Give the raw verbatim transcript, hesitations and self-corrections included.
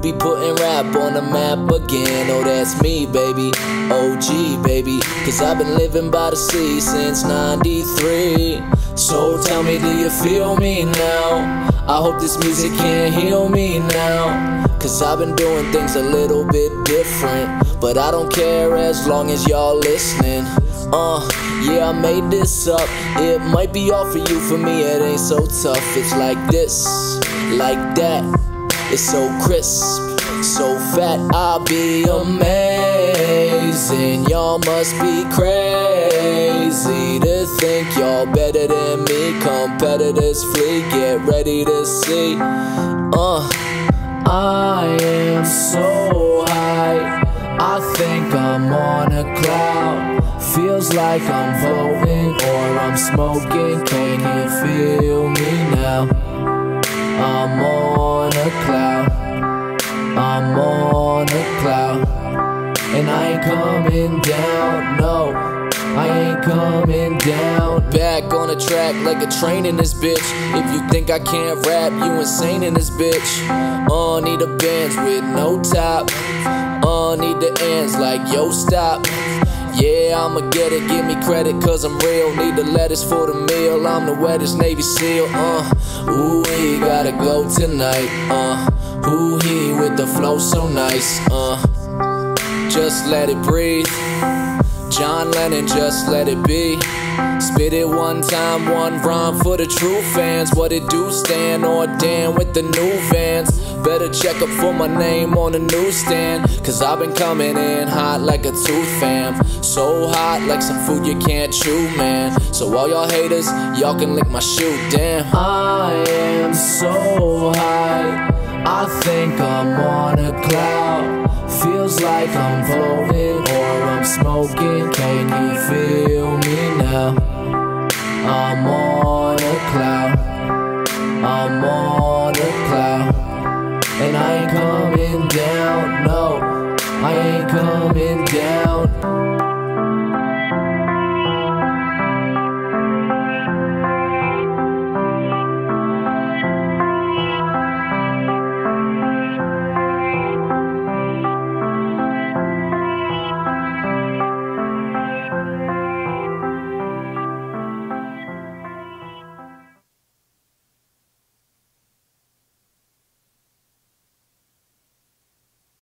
be putting rap on the map again. Oh, that's me, baby, O G, baby. Cause I've been living by the sea since ninety-three. So tell me, do you feel me now? I hope this music can heal me now. Cause I've been doing things a little bit different, but I don't care as long as y'all listening. Uh, yeah, I made this up. It might be all for you, for me it ain't so tough. It's like this, like that. It's so crisp, so fat, I'll be amazing. Y'all must be crazy to think y'all better than me. Competitors flee, get ready to see. Uh, I am so high, I think I'm on a cloud. Feels like I'm floating or I'm smoking. Can you feel me now? I'm on a cloud, I'm on a cloud. And I ain't coming down, no, I ain't coming down. Back on the track like a train in this bitch. If you think I can't rap, you insane in this bitch. Uh, need a Benz with no top. Uh, need the ends like yo stop. Yeah, I'ma get it, give me credit cause I'm real. Need the lettuce for the meal, I'm the wettest Navy SEAL. Uh, ooh, we gotta go tonight. Uh, ooh, he with the flow so nice. Uh, just let it breathe. John Lennon, just let it be. Spit it one time, one rhyme for the true fans. What it do, stand or damn with the new Vans. Better check up for my name on the newsstand, cause I've been coming in hot like a tooth fam. So hot like some food you can't chew, man. So all y'all haters, y'all can lick my shoe, damn. I am so high, I think I'm on a cloud. Feels like I'm floating or I'm smoking. Can you feel me now? I'm on a cloud, I'm on a cloud. And I ain't coming down, no, I ain't coming down.